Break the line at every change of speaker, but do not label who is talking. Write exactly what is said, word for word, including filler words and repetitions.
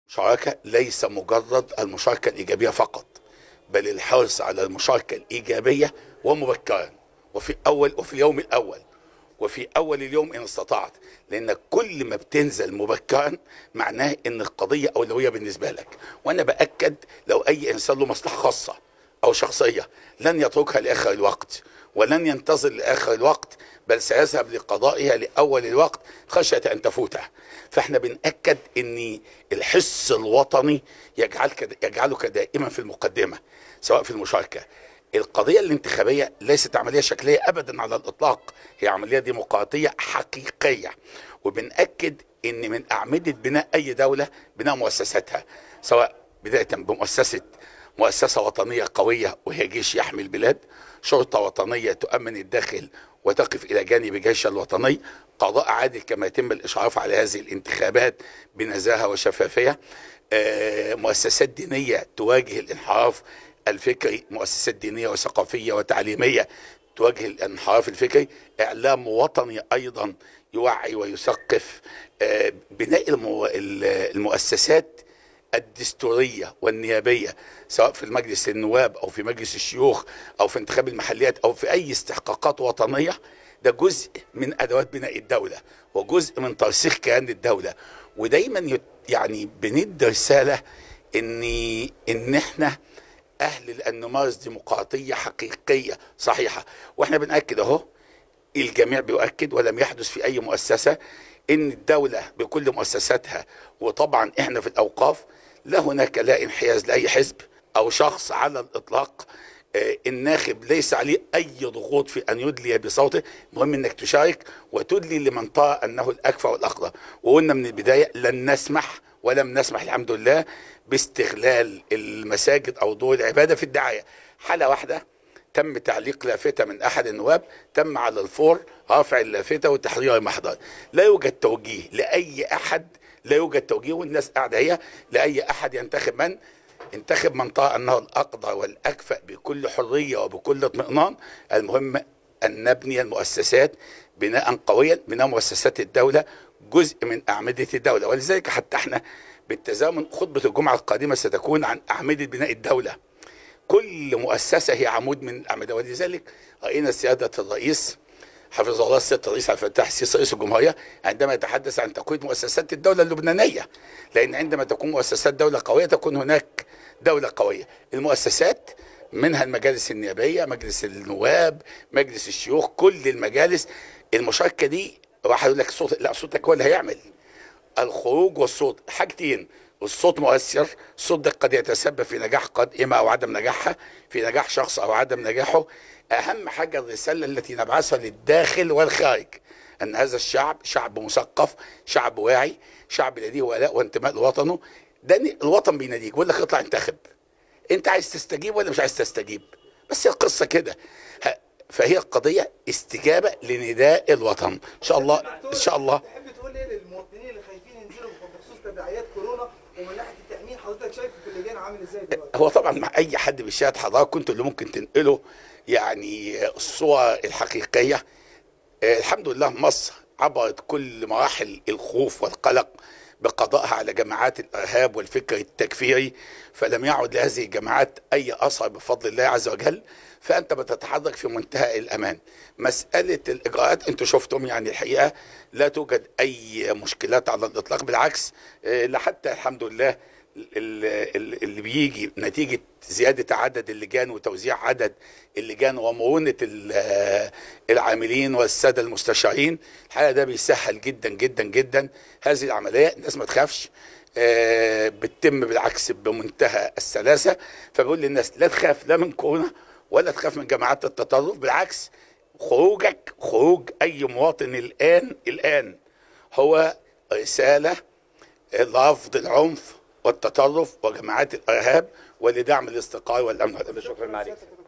المشاركة ليس مجرد المشاركة الإيجابية فقط، بل الحرص على المشاركة الإيجابية ومبكرا، وفي أول وفي اليوم الأول، وفي أول اليوم إن استطعت، لأن كل ما بتنزل مبكرا معناه إن القضية أولوية بالنسبة لك. وأنا بأكد لو أي إنسان له مصلحة خاصة أو شخصية لن يتركها لآخر الوقت، ولن ينتظر لآخر الوقت، بل سيذهب لقضائها لأول الوقت خشية أن تفوته. فاحنا بنأكد أن الحس الوطني يجعلك يجعلك دائما في المقدمة سواء في المشاركة. القضية الانتخابية ليست عملية شكلية أبدا على الإطلاق، هي عملية ديمقراطية حقيقية. وبنأكد أن من أعمدة بناء أي دولة بناء مؤسساتها، سواء بداية بمؤسسة مؤسسة وطنية قوية وهي جيش يحمي البلاد، شرطة وطنية تؤمن الداخل وتقف إلى جانب جيش الوطني، قضاء عادل كما يتم الإشراف على هذه الانتخابات بنزاهة وشفافية، مؤسسات دينية تواجه الانحراف الفكري، مؤسسات دينية وثقافية وتعليمية تواجه الانحراف الفكري، إعلام وطني أيضا يوعي ويثقف، بناء المؤسسات الدستورية والنيابية سواء في المجلس النواب أو في مجلس الشيوخ أو في انتخاب المحليات أو في أي استحقاقات وطنية. ده جزء من أدوات بناء الدولة وجزء من ترسيخ كيان الدولة. ودايما يعني بندي رسالة إن إن إحنا أهل لأن نمارس ديمقراطية حقيقية صحيحة. وإحنا بنأكد أهو، الجميع بيؤكد ولم يحدث في أي مؤسسة، إن الدولة بكل مؤسساتها، وطبعا إحنا في الأوقاف لا هناك لا انحياز لأي حزب أو شخص على الإطلاق. آه الناخب ليس عليه أي ضغوط في أن يدلي بصوته، المهم إنك تشارك وتدلي لمن ترى أنه الأكفأ والأقدر. وقلنا من البداية لن نسمح ولم نسمح الحمد لله باستغلال المساجد أو دور العبادة في الدعاية. حالة واحدة تم تعليق لافتة من أحد النواب، تم على الفور رافع اللافتة وتحرير المحضر. لا يوجد توجيه لأي أحد، لا يوجد توجيه، والناس قاعدة هي لأي أحد ينتخب من انتخب من ترى أنه الأقدر والأكفأ بكل حرية وبكل اطمئنان. المهم أن نبني المؤسسات بناء قويا. بناء مؤسسات الدولة جزء من أعمدة الدولة، ولذلك حتى احنا بالتزامن خطبة الجمعة القادمة ستكون عن أعمدة بناء الدولة. كل مؤسسة هي عمود من الأعمدة، ولذلك رأينا سيادة الرئيس حفظه الله السيد الرئيس عبد الفتاح السيسي رئيس الجمهورية عندما يتحدث عن تقوية مؤسسات الدولة اللبنانية، لأن عندما تكون مؤسسات دولة قوية تكون هناك دولة قوية. المؤسسات منها المجالس النيابية، مجلس النواب، مجلس الشيوخ، كل المجالس. المشاركة دي واحد يقول لك صوت، لا، صوتك هو اللي هيعمل. الخروج والصوت حاجتين، والصوت مؤثر. الصوت ده قد يتسبب في نجاح قائمة أو عدم نجاحها، في نجاح شخص أو عدم نجاحه. أهم حاجة الرسالة التي نبعثها للداخل والخارج، أن هذا الشعب شعب مثقف، شعب واعي، شعب لديه ولاء وانتماء لوطنه. ده الوطن بيناديك بيقول لك اطلع انتخب، أنت عايز تستجيب ولا مش عايز تستجيب؟ بس هي القصة كده. فهي القضية استجابة لنداء الوطن. إن شاء الله إن شاء الله.
تحب تقول إيه للمواطنين اللي خايفين ينزلوا بخصوص تداعيات كورونا ومن ناحية التأمين؟ حضرتك شايف في اللجان عامل إزاي دلوقتي؟
هو طبعا مع أي حد بيشاهد حضرتك كنتوا اللي ممكن تنقله يعني الصور الحقيقية. الحمد لله مصر عبرت كل مراحل الخوف والقلق بقضائها على جماعات الإرهاب والفكر التكفيري، فلم يعد لهذه الجماعات أي أثر بفضل الله عز وجل. فأنت بتتحرك في منتهى الأمان. مسألة الإجراءات أنتوا شفتم، يعني الحقيقة لا توجد أي مشكلات على الإطلاق، بالعكس. لحتى الحمد لله اللي بيجي نتيجة زيادة عدد اللجان وتوزيع عدد اللجان ومرونة العاملين والسادة المستشارين، الحقيقة ده بيسهل جدا جدا جدا هذه العملية. الناس ما تخافش، بتتم بالعكس بمنتهى السلاسة. فبقول للناس لا تخاف لا من كورونا ولا تخاف من جماعات التطرف، بالعكس خروجك خروج أي مواطن الآن الآن هو رسالة لرفض العنف والتطرف وجماعات الإرهاب ولدعم الاستقرار والأمن.
شكرا عليك.